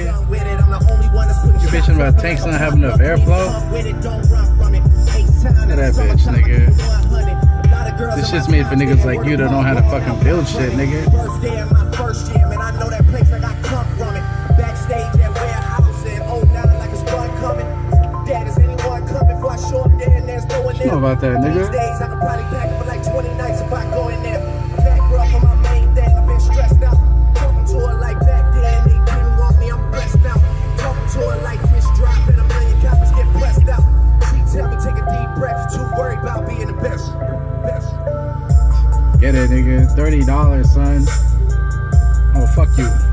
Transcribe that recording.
You bitching about tanks not having enough airflow? Look at that bitch, nigga. This shit's made for niggas like you that know how to fucking build shit, nigga. You know about that, nigga. Get it, nigga. $30, son. Oh, fuck you.